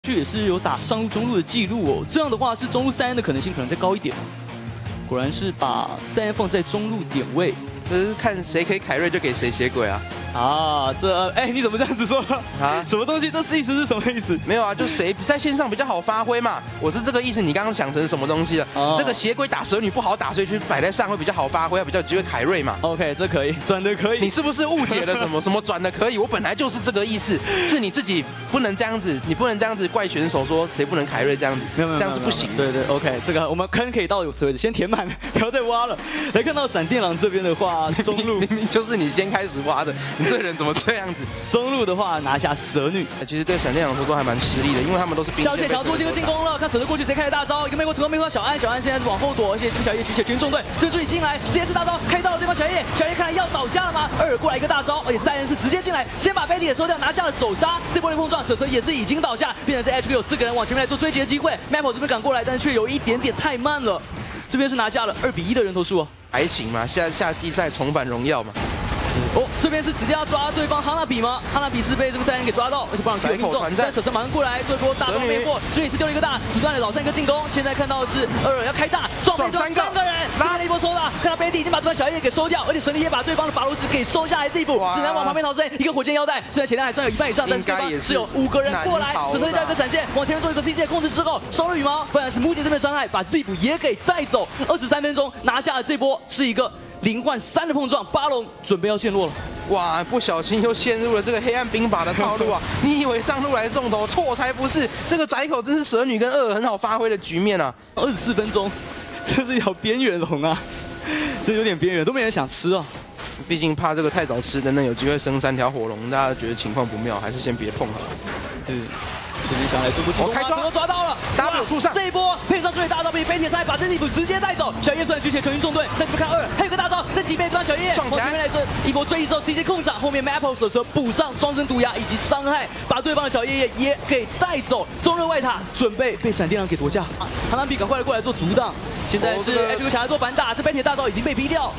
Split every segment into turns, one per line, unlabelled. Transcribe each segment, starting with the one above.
也是有打上路中路的记录哦，这样的话是中路3N的可能性可能再高一点。果然是把3N放在中路点位，
就是看谁可以凯瑞就给谁血鬼啊。
啊，你怎么这样子说
啊？
什么东西？这意思是什么意思？
没有啊，就谁在线上比较好发挥嘛。我是这个意思，你刚刚想成什么东西了？这个血鬼打蛇女不好打，所以去摆在上会比较好发挥，比较有机会凯瑞嘛。
OK， 这可以转的可以。
你是不是误解了什么？什么转的可以？我本来就是这个意思，是你自己不能这样子，你不能这样子怪选手说谁不能凯瑞这样子，这样是不行。
对对 ，OK， 这个我们坑可以到此为止，先填满，不要再挖了。来看到闪电狼这边的话，中路
明明就是你先开始挖的，你这人怎么这样？
中路的话拿下蛇女，
其实对闪电狼说都还蛮吃力的，因为他们都是兵线。
小野想要做这个进攻了，看蛇的过去谁开的大招，一个美国成功，没过小安，小安现在是往后躲，而且跟小野举起群众队，这助理进来，直接是大招开到了对方小野，小野看来要倒下了吗？2过来一个大招，而且3人是直接进来，先把 Betty 给收掉，拿下了首杀。这波的碰撞，蛇蛇也是已经倒下，变成是 HQ 有4个人往前面来做追击的机会 ，Maple 这边赶过来，但是却有一点点太慢了，这边是拿下了2比1的人头数啊，
还行嘛，夏季赛重返荣耀嘛。
哦，这边是直接要抓对方哈娜比吗？哈娜比是被这个3人给抓到，而且不让球命中，但蛇蛇马上过来，这波大招没过，所以是丢了一个大，不断的老3个进攻。现在看到的是2要开大，撞飞3个人，拉了一波抽到，看到贝蒂已经把对方小叶给收掉，而且神力也把对方的法罗斯给收下来地步，只能往旁边逃生。一个火箭腰带，虽然血量还算有1半以上，但是对方是有5个人过来，蛇蛇掉一个闪现，往前面做一个 CC 的控制之后，收了羽毛，不然是木姐这边伤害，把自己补也给带走。23分钟拿下了这波，是一个0换3的碰撞，巴龙准备要陷落了。
哇！不小心又陷入了这个黑暗兵法的套路啊！你以为上路来送头，错才不是！这个窄口真是蛇女跟2很好发挥的局面啊
！24分钟，这是一条边缘龙啊，这有点边缘，都没人想吃啊。
毕竟怕这个太早吃，等等有机会生3条火龙，大家觉得情况不妙，还是先别碰好了。
对。这边想来做不进攻，开抓，抓到了
，W 出上，
这一波配上最大招被飞铁塞把这地府直接带走。小叶虽然举起全军重队，但是看2还有个大招，这几倍对方小叶，往前面来说一波追击之后直接控场，后面 Maple 蛇蛇补上双生毒牙以及伤害，把对方的小叶也给带走。中路外塔准备被闪电狼给夺下，哈兰比赶快过来做阻挡，现在是 HQ 想要做反打，这飞铁大招已经被逼掉。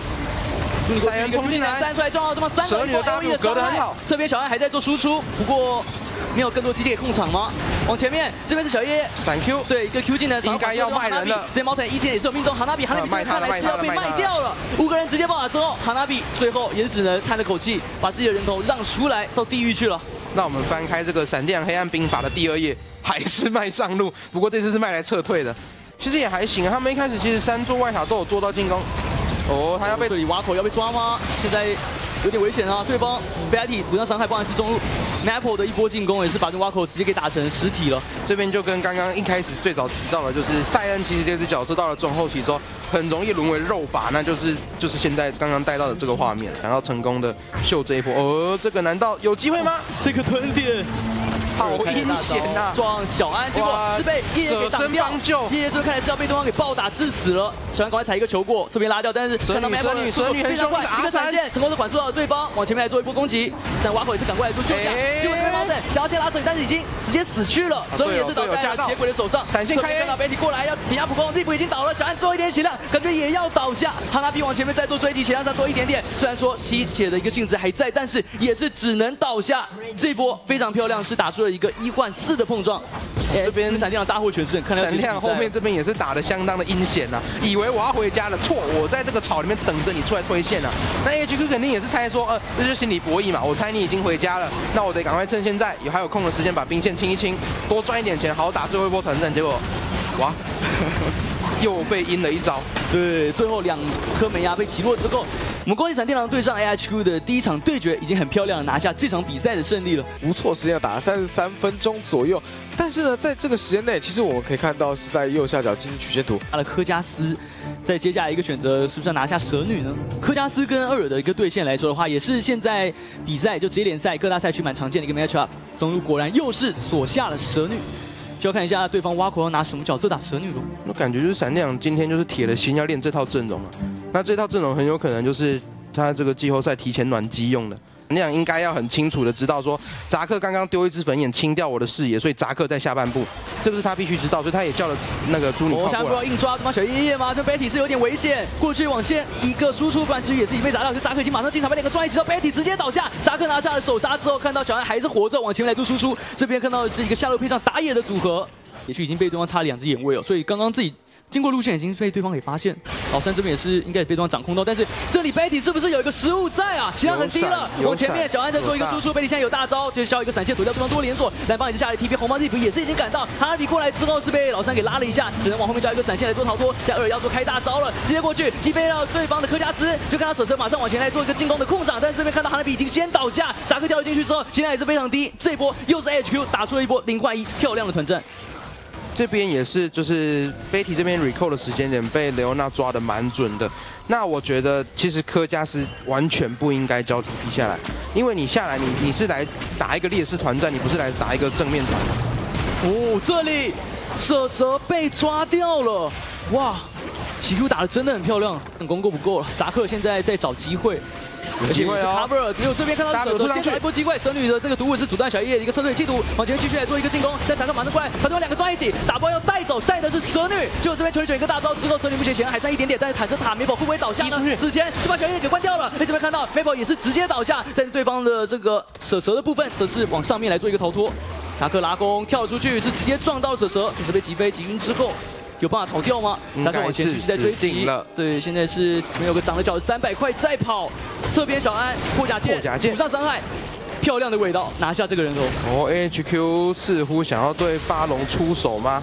3人冲进来，3
出来撞到对方3个人的 W
隔得很好，
这边小安还在做输出，不过。没有更多基地给控场吗？往前面，这边是小叶
闪 Q，
对，一个 Q 技能，
应该要卖人了。
这猫腿1键也是有命中，哈娜比看来是要被卖掉了。5个人直接爆打之后，哈娜比最后也只能叹着口气，把自己的人头让出来，到地狱去了。
那我们翻开这个闪电黑暗兵法的第2页，还是卖上路，不过这次是卖来撤退的，其实也还行啊。他们一开始其实3座外塔都有做到进攻。哦，他要被
这里挖口要被抓吗？现在有点危险啊！对方 Betty 补上伤害，不然是中路 Maple 的一波进攻也是把这挖口直接给打成实体了。
这边就跟刚刚一开始最早提到的，就是赛恩其实这只角色到了中后期之后，很容易沦为肉靶，那就是现在刚刚带到的这个画面，想要成功的秀这一波。这个难道有机会吗？
这个吞点。
好阴险呐！
撞小安，结果是被叶叶给挡掉。叶叶这边看来是要被对方给暴打致死了。小安赶快踩一个球过，这边拉掉，但是看到 Maple
蛇女
非常快，一个闪现成功的管束到了对方，往前面来做一波攻击。但挖口也是赶过来做救下，结果这边猫仔想要先拉蛇女，但是已经直接死去了，蛇女也是倒在了血鬼的手上。
闪现开，
看到 Betty 过来要抵押普攻，地普已经倒了，小安最后一点血量，感觉也要倒下。哈拉比往前面再做追击，血量上多一点点，虽然说吸血的一个性质还在，但是也是只能倒下。这一波非常漂亮，是打出了一个1换4的碰撞。
这边
闪电狼大获全胜，看到
闪电后面这边也是打得相当的阴险呐，以为我要回家了，错，我在这个草里面等着你出来推线啊。那 HQ 肯定也是猜说，这就是心理博弈嘛，我猜你已经回家了，那我得赶快趁现在还有空的时间把兵线清一清，多赚一点钱，好打最后一波团战。结果，哇，又被阴了一招。
对，最后2颗门牙被击落之后，我们恭喜闪电狼对上 AHQ 的第1场对决已经很漂亮的拿下这场比赛的胜利了。
无错，时间打了33分钟左右。但是呢，在这个时间内，其实我们可以看到是在右下角进行曲线图，
他的科加斯，在接下来一个选择是不是要拿下蛇女呢？科加斯跟2尔的一个对线来说的话，也是现在比赛就职业联赛各大赛区蛮常见的一个 match up。中路果然又是锁下了蛇女。就要看一下对方挖口要拿什么角色打蛇女咯。
我感觉就是闪电狼今天就是铁了心要练这套阵容啊。那这套阵容很有可能就是他这个季后赛提前暖机用的。 那样应该要很清楚的知道说，扎克刚刚丢一只粉眼清掉我的视野，所以扎克在下半部，这个是他必须知道，所以他也叫了那个朱女靠过来。
现在要硬抓对方小叶叶吗？这 Betty 是有点危险，过去往线一个输出，不然其实也是已经被打到，就扎克已经马上进场把两个抓一起到 Betty 直接倒下，扎克拿下了首杀之后，看到小安还是活着，往前面来做输出，这边看到的是一个下路配上打野的组合，也许已经被对方插了2只眼位哦，所以刚刚自己。经过路线已经被对方给发现，老三这边也是应该也被对方掌控到，但是这里 Betty 是不是有一个失误在啊？血量很低了，往前面小安在做一个输出 ，Betty 现在有大招，就是需要一个闪现躲掉对方多连锁，蓝方也是下来 TP， 红方 TP 也是已经赶到，哈比过来之后是被老三给拉了一下，只能往后面交一个闪现来做逃脱，现在2要做开大招了，直接过去击飞了对方的科加斯，就看到舍车马上往前来做一个进攻的控场，但是这边看到哈比已经先倒下，扎克掉了进去之后，现在也是非常低，这一波又是 HQ 打出了一波0换1，漂亮的团战。
这边也是，就是 Betty 这边 recall 的时间点被雷欧娜抓的蛮准的。那我觉得其实科加斯完全不应该交 TP 下来，因为你下来你是来打一个劣势团战，你不是来打一个正面团。
哦，这里舍蛇被抓掉了，哇！奇 Q 打的真的很漂亮，但功够不够了。扎克现在在找机会。
有机会哦
，cover， 只有这边看到蛇蛇先找一波机会，蛇女的这个毒物是阻断小叶的一个车队企图，往前继续来做一个进攻，但扎克马上过来，把对方2个抓一起，打包要带走，带的是蛇女，结果这边球选一个大招之后，蛇女目前显然还剩一点点，但是坦克塔 Maple 会不会倒下呢？之前是把小叶给关掉了，这边看到 Maple 也是直接倒下，在对方的这个蛇的部分，则是往上面来做一个逃脱，扎克拉弓跳出去是直接撞到蛇被击飞击晕之后。有办法逃掉吗？扎克往前继续在追击了。对，现在是没有个长了脚的300块在跑，侧边小安破甲剑补上伤害，漂亮的尾刀拿下这个人头。
哦 ，HQ 似乎想要对巴龙出手吗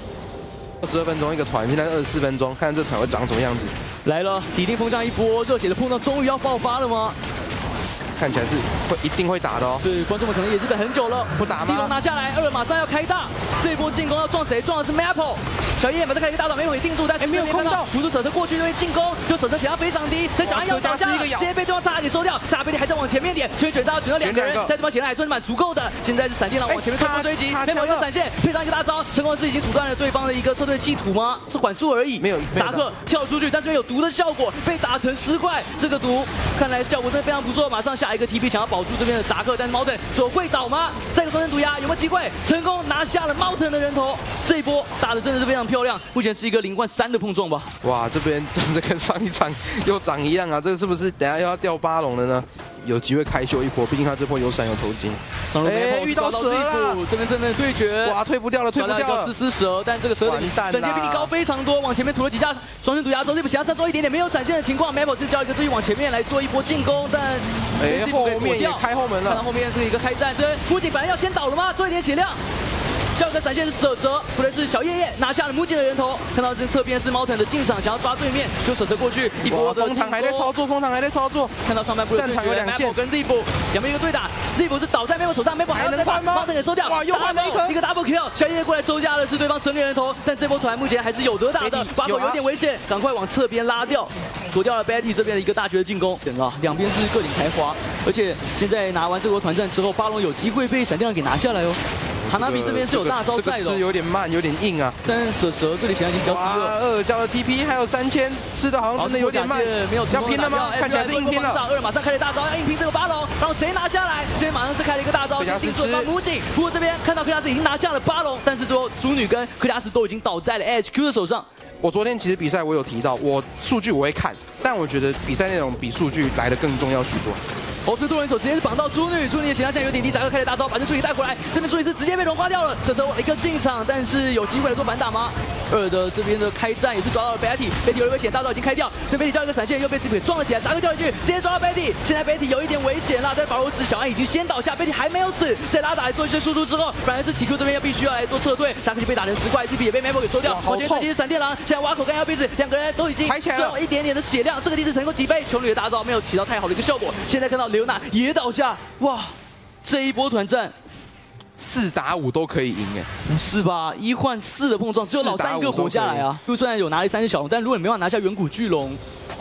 ？22分钟一个团，现在24分钟，看这团会长什么样子。
来了，底定风向一波，热血的碰撞终于要爆发了吗？
看起来是一定会打的哦。
对，观众们可能也是等很久了。
不打吗？
地龙拿下来，2马上要开大，这一波进攻要撞谁？撞的是 Maple。小叶马上开一个大招，没有给定住，但是没有看到辅助舍车过去就会进攻，就舍车血量非常低，但小安要倒下了，直接被对方叉给收掉，叉贝利还在往前面点，卷到2个人，但对方血量还算是蛮足够的。现在是闪电狼往前面突破追击，Maple 一个闪现配上一个大招，成功是已经阻断了对方的一个撤退企图吗？是缓速而已。没有，扎克跳出去，但是有毒的效果，被打成尸块。这个毒看来效果真的非常不错，马上下一个 TP 想要保住这边的扎克，但是 Mountain 说会倒吗？再一个双人毒牙有没有机会？成功拿下了 Mountain 的人头，这一波打的真的是非常漂亮。目前是一个0换3的碰撞吧。
哇，这边真的跟上一场又长一样啊！这个是不是等下又要掉巴龙了呢？有机会开秀一波，毕竟他这波有闪有头巾。
哎，遇到蛇了，这边正对决，
哇，退不掉了，退不掉了。
丝蛇，但这个蛇等级比你高非常多，往前面吐了几下双人毒牙之后，这波想要再多一点点，没有闪现的情况 ，Maple 是交一个继续往前面来做一波进攻，但
后面也开后门了，
看到后面是一个开战，对，估计反正要先倒了吗？做一点血量。下一个闪现是舍蛇，出来是小叶叶拿下了木槿的人头。看到这侧边是Mountain的进场，想要抓对面，就舍蛇过去一波的
风场还在操作，风场还在操作。
看到上半部的
战场有2线，
跟 Zip 两边一个对打 ，Zip 是倒在 Maple 手上 ，Maple 还要再把 Mountain 给收掉。
哇，又换了
一个 double kill， 小叶叶过来收下的是对方神女人头，但这波团目前还是有得打的，巴口有点危险，赶快往侧边拉掉，躲掉了 Betty 这边的一个大绝的进攻。两边是各领开花，而且现在拿完这波团战之后，巴龙有机会被闪电狼给拿下来哦。哈纳比这边是有大招在的，
这个吃有点慢，有点硬啊。
但是蛇这里显然已经比较低了。
交了 TP， 还有3000，吃的好像真的有点慢。
没有
要拼了吗？看起来是硬拼了。
2马上开了大招，要硬拼这个巴龙，然后谁拿下来？这边马上是开了一个大招，先定住了母警。不过这边看到克拉斯已经拿下了巴龙，但是最后猪女跟克拉斯都已经倒在了 HQ 的手上。
我昨天其实比赛我有提到，我数据我会看，但我觉得比赛内容比数据来的更重要许多。
猴子多人手直接是绑到猪女的血量现在有点低，扎克开了大招，把这猪女带回来，这边猪女是直接被融化掉了。这时候一个进场，但是有机会来做反打吗？2的这边的开战也是抓到了 Betty 有危险，大招已经开掉，这边交一个闪现又被 Zip 给撞了起来，扎克掉进去，直接抓到 Betty， 现在 Betty 有一点危险了，但保罗时小安已经先倒下 ，Betty 还没有死，在拉打来做一些输出之后，反而是奇 Q 这边必须要来做撤退，扎克就被打成10块 ，Zip 也被 Maple 给收掉，往前追击是闪电狼，现在挖口跟 LB 2个人都已经最后一点点的血量，这个地址成功击飞，球女的大招没有起到太好的一个效果，现在看到刘娜也倒下。哇，这一波团战
4打5都可以赢哎，
不是吧？1换4的碰撞，只有老三一个活下来啊。就虽然有拿了3只小龙，但如果你没办法拿下远古巨龙，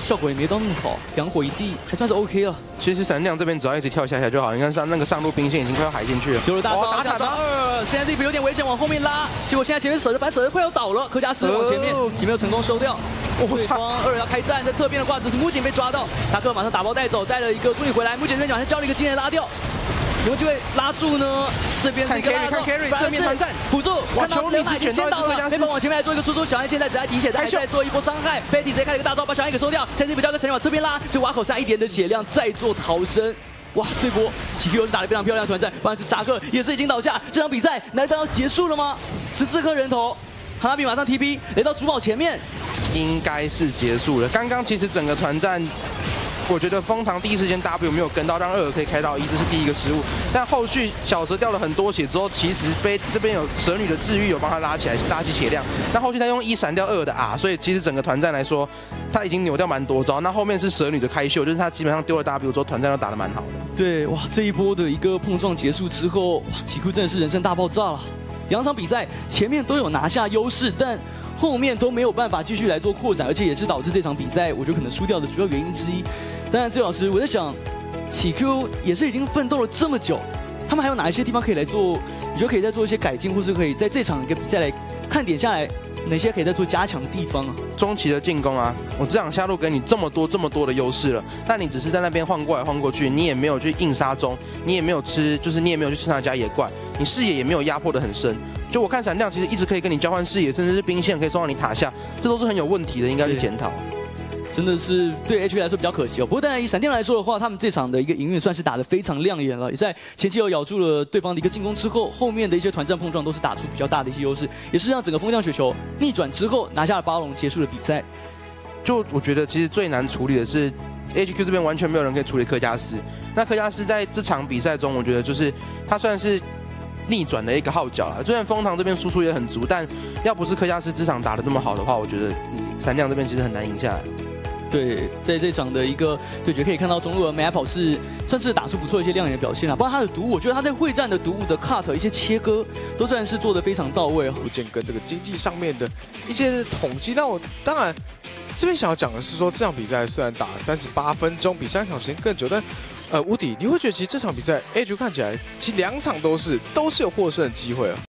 效果也没到那么好，2火1地还算是 OK 了。
其实闪亮这边只要一直跳下就好，你看那个上路兵线已经快要海进去了。
丢了大招，
打坦吗？
现在这边有点危险，往后面拉，结果现在前面舍得快要倒了，柯佳斯往前面也没有成功收掉。对方2要开战，在侧边的挂子是木槿被抓到，查克马上打包带走，带了一个助理回来，木槿这边好像交了一个经验拉掉。 有没有机会拉住呢？这边是一个拉
看 carry 正面团战
辅助，
哇！球你是
先到了，黑本往前面来做一个输出，小安现在只在滴血，还在做一波伤害。Betty 直接开了一个大招，把小安给收掉。现在这边交给陈宇往侧边拉，就挖口下1点的血量，再做逃生。哇，这波奇 Q 是打得非常漂亮的团战，反而是扎克也是已经倒下。这场比赛难道要结束了吗？14颗人头，哈拉比马上 TP 来到主堡前面，
应该是结束了。刚刚其实整个团战。 我觉得风堂第一时间 W 没有跟到，让2可以开到1，这是第一个失误。但后续小蛇掉了很多血之后，其实这边有蛇女的治愈有帮他拉起血量。那后续他用1闪掉2的所以其实整个团战来说，他已经扭掉蛮多招。那后面是蛇女的开秀，就是他基本上丢了 W 之后，团战都打得蛮好的。
对，哇，这一波的一个碰撞结束之后，哇，奇酷真的是人生大爆炸了。2场比赛前面都有拿下优势，但 后面都没有办法继续来做扩展，而且也是导致这场比赛我觉得可能输掉的主要原因之一。当然，自由老师，我在想，喜 Q 也是已经奋斗了这么久，他们还有哪一些地方可以来做？你觉得可以再做一些改进，或是可以在这场一个比赛来看点下来，哪些可以再做加强的地方啊？
中期的进攻我这场下路给你这么多的优势了，但你只是在那边晃过来晃过去，你也没有去硬杀中，你也没有吃，就是你也没有去吃他家野怪，你视野也没有压迫得很深。 就我看闪亮其实一直可以跟你交换视野，甚至是兵线可以送到你塔下，这都是很有问题的，应该去检讨。
真的是对 HV 来说比较可惜哦。不过当然以闪电来说的话，他们这场的一个营运算是打得非常亮眼了，也在前期有咬住了对方的一个进攻之后，后面的一些团战碰撞都是打出比较大的一些优势，也是让整个风向雪球逆转之后拿下了巴龙，结束了比赛。
就我觉得其实最难处理的是 HQ 这边完全没有人可以处理柯佳斯。那柯佳斯在这场比赛中，我觉得就是他算是 逆转的一个号角啦，虽然风堂这边输出也很足，但要不是柯佳斯这场打得那么好的话，我觉得闪亮这边其实很难赢下来。
对，在这场的一个对决可以看到中路的美亚跑是算是打出不错的一些亮眼的表现包括他的毒物，我觉得他在会战的毒物的 cut 一些切割都算是做得非常到位
物件跟这个经济上面的一些统计，那我当然这边想要讲的是说，这场比赛虽然打38分钟，比上一场时间更久，但 无敌，你会觉得其实这场比赛 H 看起来，其实2场都是有获胜的机会